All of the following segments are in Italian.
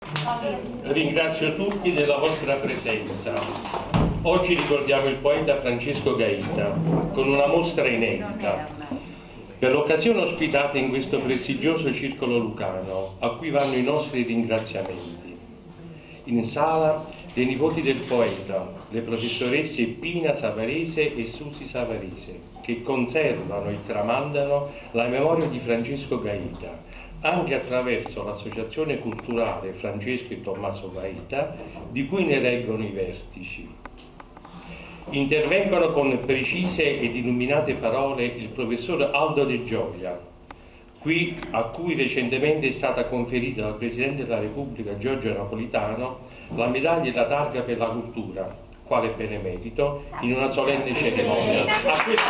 Ringrazio tutti della vostra presenza. Oggi ricordiamo il poeta Francesco Gaita con una mostra inedita. Per l'occasione ospitata in questo prestigioso circolo lucano, a cui vanno i nostri ringraziamenti. In sala le nipoti del poeta, le professoresse Pina Savarese e Susi Savarese, che conservano e tramandano la memoria di Francesco Gaita, anche attraverso l'associazione culturale Francesco e Tommaso Gaita, di cui ne reggono i vertici. Intervengono con precise ed illuminate parole il professor Aldo De Gioia, a cui recentemente è stata conferita dal Presidente della Repubblica Giorgio Napolitano la medaglia e la targa per la cultura, quale benemerito, in una solenne cerimonia. A questo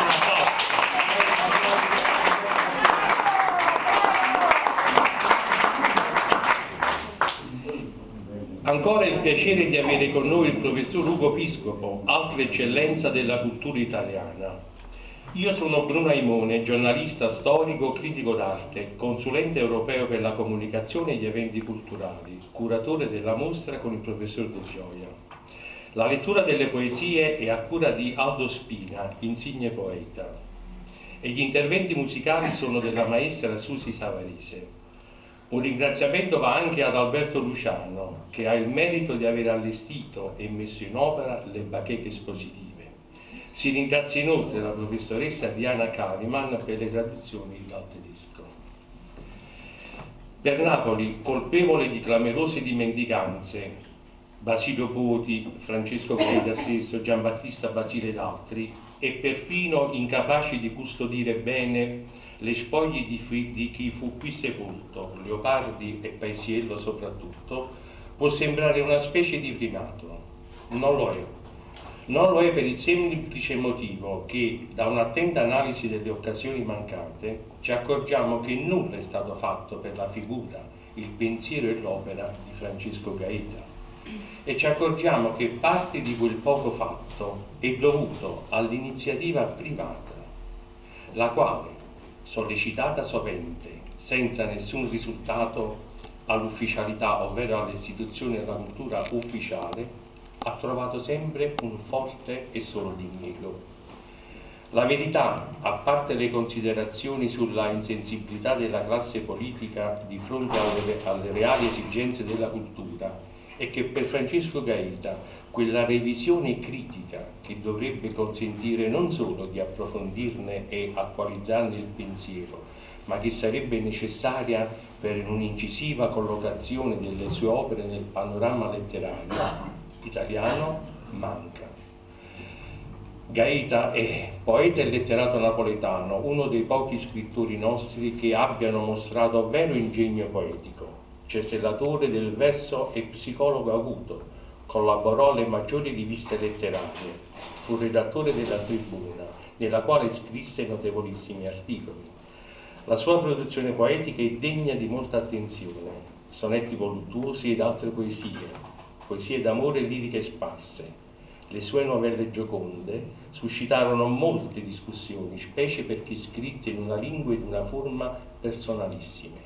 Ancora il piacere di avere con noi il professor Ugo Piscopo, altra eccellenza della cultura italiana. Io sono Bruno Aimone, giornalista storico, critico d'arte, consulente europeo per la comunicazione e gli eventi culturali, curatore della mostra con il professor De Gioia. La lettura delle poesie è a cura di Aldo Spina, insigne poeta, e gli interventi musicali sono della maestra Susi Savarese. Un ringraziamento va anche ad Alberto Luciano, che ha il merito di aver allestito e messo in opera le bacheche espositive. Si ringrazia inoltre la professoressa Diana Kalimann per le traduzioni dal tedesco. Per Napoli, colpevole di clamorose dimenticanze, Basilio Poti, Francesco Gaita stesso, Giambattista Basile ed altri, e perfino incapaci di custodire bene le spoglie di chi fu qui sepolto, Leopardi e Paisiello soprattutto, può sembrare una specie di primato. Non lo è. Non lo è per il semplice motivo che, da un'attenta analisi delle occasioni mancate, ci accorgiamo che nulla è stato fatto per la figura, il pensiero e l'opera di Francesco Gaita. E ci accorgiamo che parte di quel poco fatto è dovuto all'iniziativa privata, la quale, sollecitata sovente, senza nessun risultato all'ufficialità, ovvero all'istituzione della cultura ufficiale, ha trovato sempre un forte e solo diniego. La verità, a parte le considerazioni sulla insensibilità della classe politica di fronte alle reali esigenze della cultura, è che per Francesco Gaita quella revisione critica che dovrebbe consentire non solo di approfondirne e attualizzarne il pensiero, ma che sarebbe necessaria per un'incisiva collocazione delle sue opere nel panorama letterario italiano, manca. Gaita è poeta e letterato napoletano, uno dei pochi scrittori nostri che abbiano mostrato vero ingegno poetico, cesellatore del verso e psicologo acuto, collaborò alle maggiori riviste letterarie, fu redattore della Tribuna, nella quale scrisse notevolissimi articoli. La sua produzione poetica è degna di molta attenzione, sonetti voluttuosi ed altre poesie, poesie d'amore e liriche sparse. Le sue novelle gioconde suscitarono molte discussioni, specie perché scritte in una lingua ed una forma personalissime.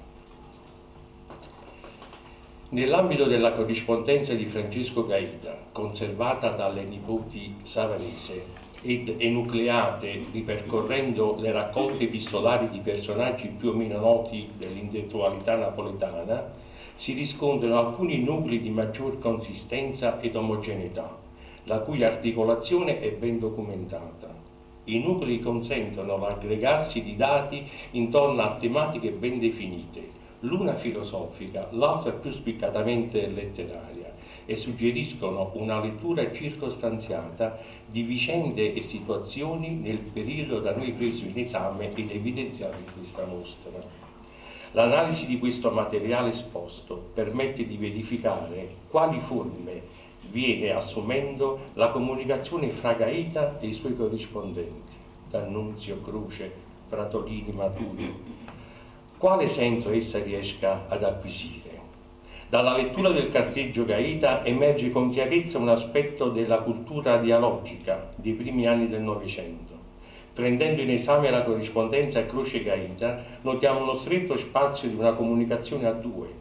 Nell'ambito della corrispondenza di Francesco Gaita, conservata dalle nipoti Savarese ed enucleate ripercorrendo le raccolte epistolari di personaggi più o meno noti dell'intellettualità napoletana, si riscontrano alcuni nuclei di maggior consistenza ed omogeneità, la cui articolazione è ben documentata. I nuclei consentono l'aggregarsi di dati intorno a tematiche ben definite, l'una filosofica, l'altra più spiccatamente letteraria, e suggeriscono una lettura circostanziata di vicende e situazioni nel periodo da noi preso in esame ed evidenziato in questa mostra. L'analisi di questo materiale esposto permette di verificare quali forme viene assumendo la comunicazione fra Gaita e i suoi corrispondenti, D'Annunzio, Croce, Pratolini, Maturi, quale senso essa riesca ad acquisire. Dalla lettura del carteggio Gaita emerge con chiarezza un aspetto della cultura dialogica dei primi anni del Novecento. Prendendo in esame la corrispondenza Croce-Gaita, notiamo uno stretto spazio di una comunicazione a due,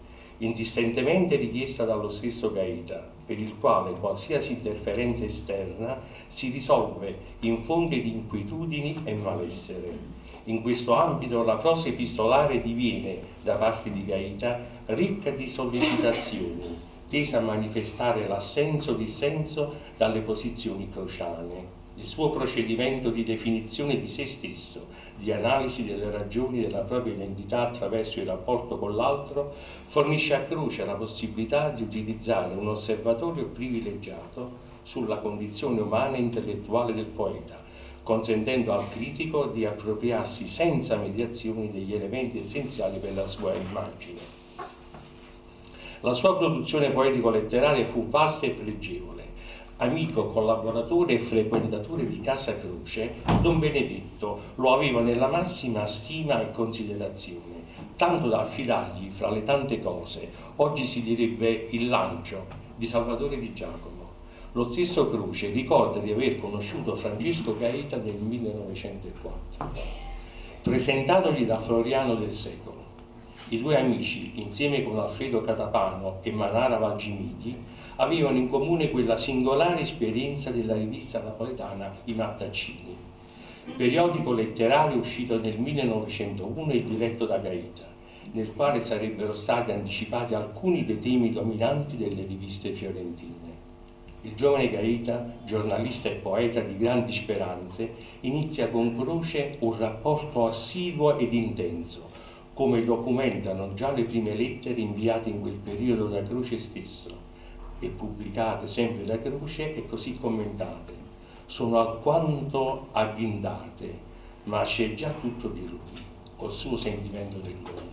insistentemente richiesta dallo stesso Gaeta, per il quale qualsiasi interferenza esterna si risolve in fonte di inquietudini e malessere. In questo ambito la prosa epistolare diviene, da parte di Gaeta, ricca di sollecitazioni, tesa a manifestare l'assenso-dissenso dalle posizioni crociane. Il suo procedimento di definizione di se stesso, di analisi delle ragioni della propria identità attraverso il rapporto con l'altro, fornisce a Croce la possibilità di utilizzare un osservatorio privilegiato sulla condizione umana e intellettuale del poeta, consentendo al critico di appropriarsi senza mediazioni degli elementi essenziali per la sua immagine. La sua produzione poetico-letteraria fu vasta e pregevole. Amico, collaboratore e frequentatore di Casa Croce, Don Benedetto lo aveva nella massima stima e considerazione, tanto da affidargli, fra le tante cose, oggi si direbbe il lancio, di Salvatore di Giacomo. Lo stesso Croce ricorda di aver conosciuto Francesco Gaeta nel 1904, presentatogli da Floriano del Secolo. I due amici, insieme con Alfredo Catapano e Manara Valgimiti, avevano in comune quella singolare esperienza della rivista napoletana I Mattaccini, periodico letterario uscito nel 1901 e diretto da Gaeta, nel quale sarebbero stati anticipati alcuni dei temi dominanti delle riviste fiorentine. Il giovane Gaeta, giornalista e poeta di grandi speranze, inizia con Croce un rapporto assiduo ed intenso, come documentano già le prime lettere inviate in quel periodo da Croce stesso e pubblicate sempre da Croce e così commentate. Sono alquanto agghindate, ma c'è già tutto di lui, col suo sentimento del mondo.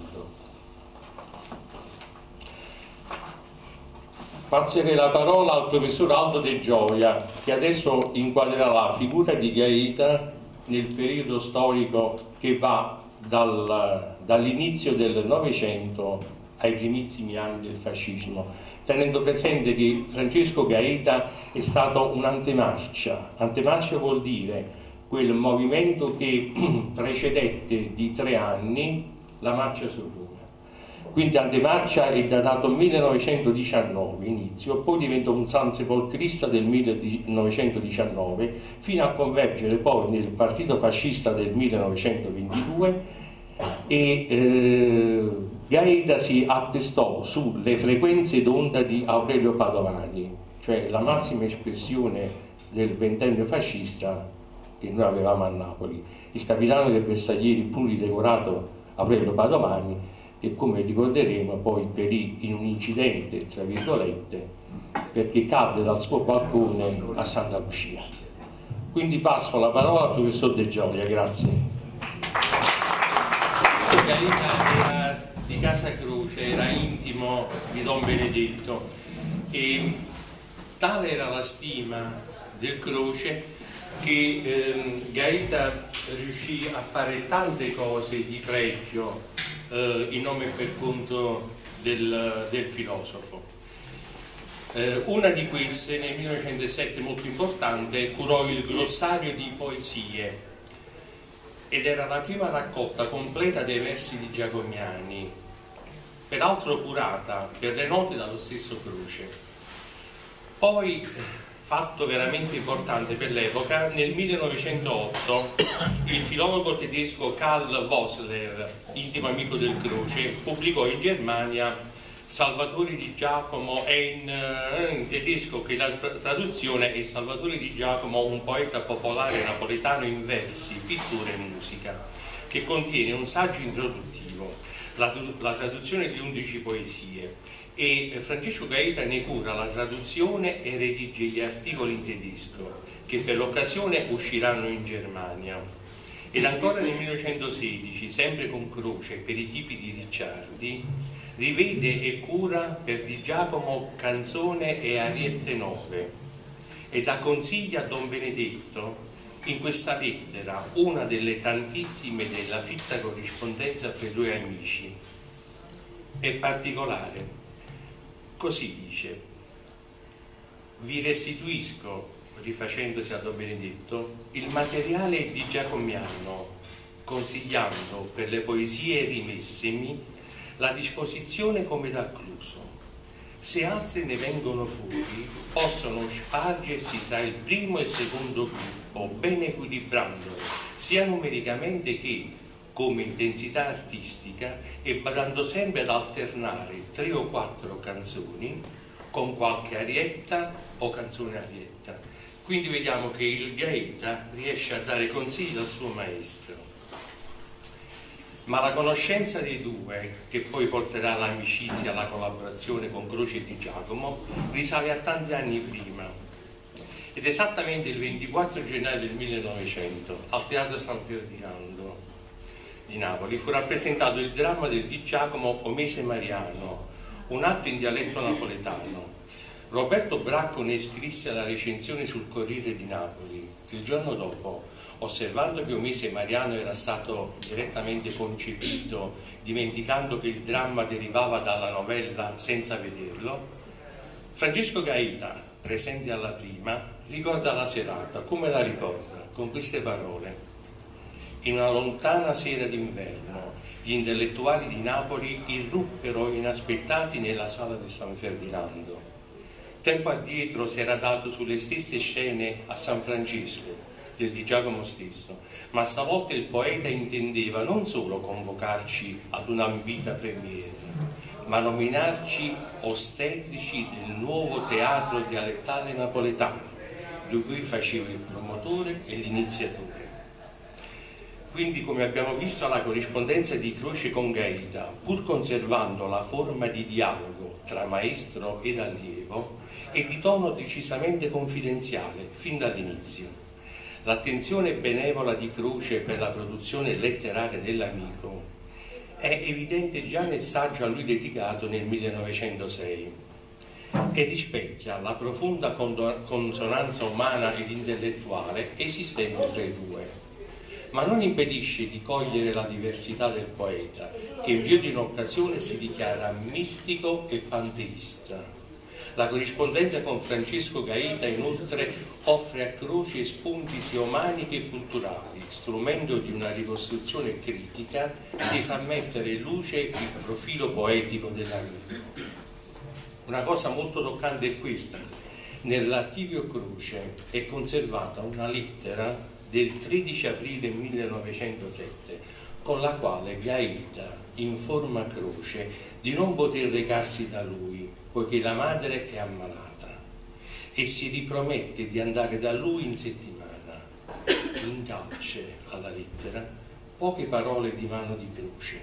Passerei la parola al professor Aldo De Gioia, che adesso inquadrerà la figura di Gaeta nel periodo storico che va dall'inizio del Novecento ai primissimi anni del fascismo, tenendo presente che Francesco Gaeta è stato un'antemarcia. Antemarcia vuol dire quel movimento che precedette di 3 anni la marcia su Roma. Quindi antemarcia è datato 1919 inizio, poi diventa un sansepolcrista del 1919 fino a convergere poi nel partito fascista del 1922 e Gaeta si attestò sulle frequenze d'onda di Aurelio Padovani, cioè la massima espressione del ventennio fascista che noi avevamo a Napoli, il capitano dei bersaglieri pluridecorato Aurelio Padovani, che come ricorderemo poi perì in un incidente, tra virgolette, perché cadde dal suo balcone a Santa Lucia. Quindi passo la parola al professor De Gioia, grazie. Gaeta era di Casa Croce, era intimo di Don Benedetto e tale era la stima del Croce che Gaeta riuscì a fare tante cose di pregio in nome e per conto del filosofo. Una di queste nel 1907 molto importante curò il glossario di poesie ed era la prima raccolta completa dei versi di Giacomiani, peraltro curata per le note dallo stesso Croce. Poi, fatto veramente importante per l'epoca, nel 1908 il filologo tedesco Karl Vossler, intimo amico del Croce, pubblicò in Germania Salvatore di Giacomo, è in tedesco che la traduzione è Salvatore di Giacomo, un poeta popolare napoletano in versi, pittura e musica, che contiene un saggio introduttivo, la traduzione di 11 poesie, e Francesco Gaeta ne cura la traduzione e redige gli articoli in tedesco che per l'occasione usciranno in Germania. Ed ancora nel 1916, sempre con Croce per i tipi di Ricciardi, rivede e cura per Di Giacomo canzone e ariette nuove e dà consigli a Don Benedetto in questa lettera, una delle tantissime della fitta corrispondenza fra i due amici. È particolare. Così dice: vi restituisco, rifacendosi a Don Benedetto, il materiale di Giacomiano, consigliando per le poesie rimessemi la disposizione come d'accluso. Se altri ne vengono fuori, possono spargersi tra il primo e il secondo gruppo, ben equilibrandolo, sia numericamente che come intensità artistica, e badando sempre ad alternare 3 o 4 canzoni con qualche arietta o canzone arietta. Quindi vediamo che il Gaeta riesce a dare consigli al suo maestro. Ma la conoscenza dei due, che poi porterà all'amicizia, alla collaborazione con Croce e Di Giacomo, risale a tanti anni prima. Ed esattamente il 24 gennaio del 1900, al Teatro San Ferdinando di Napoli, fu rappresentato il dramma del Di Giacomo O Mese Mariano, un atto in dialetto napoletano. Roberto Bracco ne scrisse la recensione sul Corriere di Napoli. Il giorno dopo, osservando che O Mese Mariano era stato direttamente concepito, dimenticando che il dramma derivava dalla novella senza vederlo, Francesco Gaeta, presente alla prima, ricorda la serata. Come la ricorda? Con queste parole: in una lontana sera d'inverno, gli intellettuali di Napoli irruppero inaspettati nella sala di San Ferdinando. Tempo addietro si era dato sulle stesse scene a San Francesco del Di Giacomo stesso, ma stavolta il poeta intendeva non solo convocarci ad un'ambita premiere, ma nominarci ostetrici del nuovo teatro dialettale napoletano, di cui faceva il promotore e l'iniziatore. Quindi, come abbiamo visto, la corrispondenza di Croce con Gaeta, pur conservando la forma di dialogo tra maestro ed allievo, è di tono decisamente confidenziale fin dall'inizio. L'attenzione benevola di Croce per la produzione letteraria dell'amico è evidente già nel saggio a lui dedicato nel 1906 e rispecchia la profonda consonanza umana ed intellettuale esistente fra i due, ma non impedisce di cogliere la diversità del poeta, che in più di un'occasione si dichiara mistico e panteista. La corrispondenza con Francesco Gaeta inoltre offre a Croce spunti sia umani che culturali, strumento di una ricostruzione critica tesa a mettere in luce il profilo poetico dell'amico. Una cosa molto toccante è questa: nell'archivio Croce è conservata una lettera del 13 aprile 1907 con la quale Gaeta informa Croce di non poter recarsi da lui poiché la madre è ammalata, e si ripromette di andare da lui in settimana. Incalce alla lettera poche parole di mano di Croce.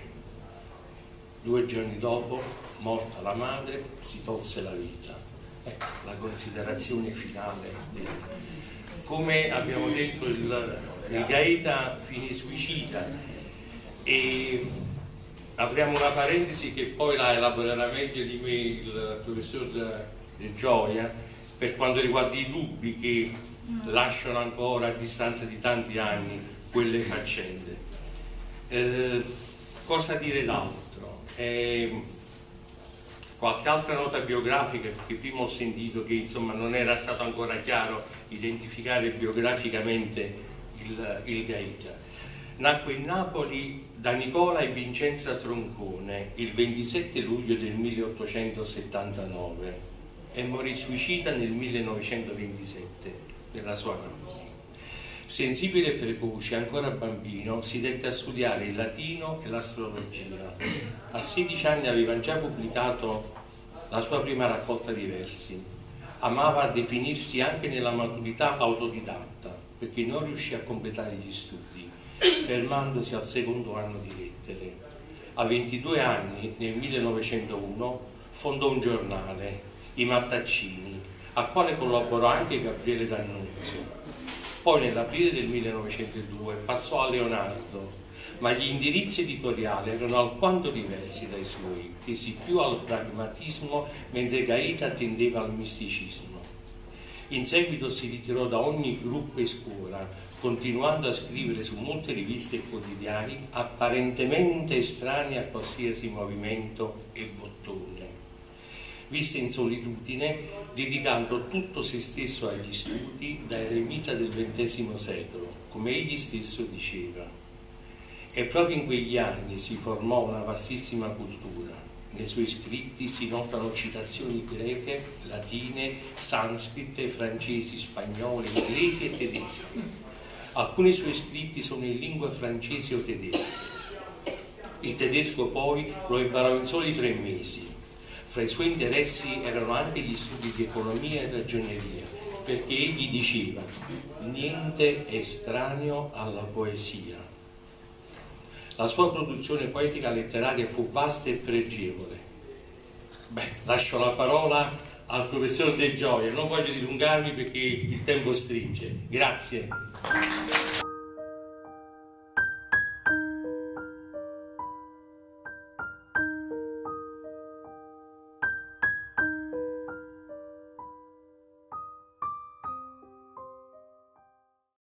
2 giorni dopo, morta la madre, si tolse la vita. Ecco la considerazione finale del... Come abbiamo detto, il Gaeta finì suicida, e apriamo una parentesi che poi la elaborerà meglio di me il professor De Gioia per quanto riguarda i dubbi che lasciano ancora a distanza di tanti anni quelle faccende. Cosa dire d'altro? Qualche altra nota biografica, perché prima ho sentito che insomma non era stato ancora chiaro identificare biograficamente il Gaeta. Nacque in Napoli da Nicola e Vincenza Troncone il 27 luglio del 1879 e morì suicida nel 1927 nella sua Napoli. Sensibile e precoce, ancora bambino, si dette a studiare il latino e l'astrologia. A 16 anni aveva già pubblicato la sua prima raccolta di versi. Amava definirsi anche nella maturità autodidatta, perché non riuscì a completare gli studi, fermandosi al secondo anno di lettere. A 22 anni, nel 1901, fondò un giornale, I Mattaccini, al quale collaborò anche Gabriele D'Annunzio. Poi nell'aprile del 1902 passò a Leonardo, ma gli indirizzi editoriali erano alquanto diversi dai suoi, tesi più al pragmatismo, mentre Gaeta tendeva al misticismo. In seguito si ritirò da ogni gruppo e scuola, continuando a scrivere su molte riviste e quotidiani apparentemente estranei a qualsiasi movimento e bottone. Visse in solitudine, dedicando tutto se stesso agli studi da eremita del XX secolo, come egli stesso diceva. E proprio in quegli anni si formò una vastissima cultura. Nei suoi scritti si notano citazioni greche, latine, sanscrite, francesi, spagnole, inglesi e tedesche. Alcuni suoi scritti sono in lingua francese o tedesca. Il tedesco poi lo imparò in soli 3 mesi. Fra i suoi interessi erano anche gli studi di economia e ragioneria, perché egli diceva: niente è estraneo alla poesia. La sua produzione poetica letteraria fu vasta e pregevole. Lascio la parola al professor De Gioia, non voglio dilungarmi perché il tempo stringe. Grazie.